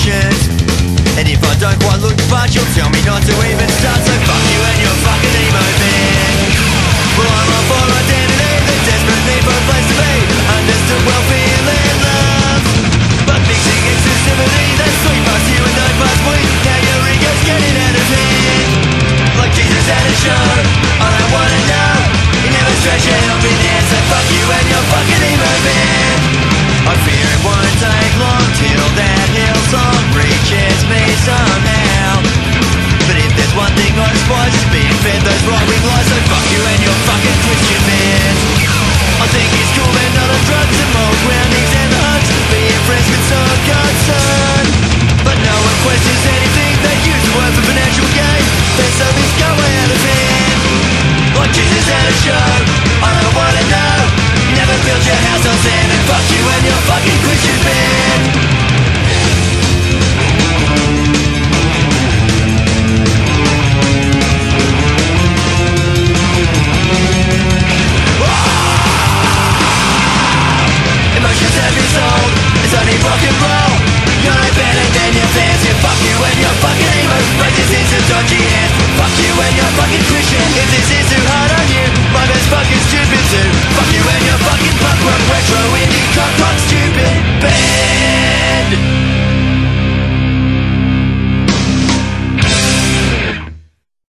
emotions. And if I don't quite look but you'll tell me not to even start. So fuck you and your fucking emo band. Well, I'm on for identity, the desperate need for a place to be. Understood well, feeling love, but mixing exclusivity, that's sweet past you and no past we. Now your ego's getting out of hand, like Jesus at a show. I don't wanna know, you never stretch your helping hand. So fuck you and your fucking emo band. I fear it won't take long till that Hillsong reaches me somehow. But if there's one thing I despise, it's being fed those right-wing lies. So fuck you and your fucking Christian man. I think it's cool they're not on drugs and moral groundings and the hugs, being friends with some concern. But no one questions anything, they use the word for financial gain. Then something's going out of hand, like Jesus at a show. I don't wanna know, you never built your house on sand. And fuck you and your fucking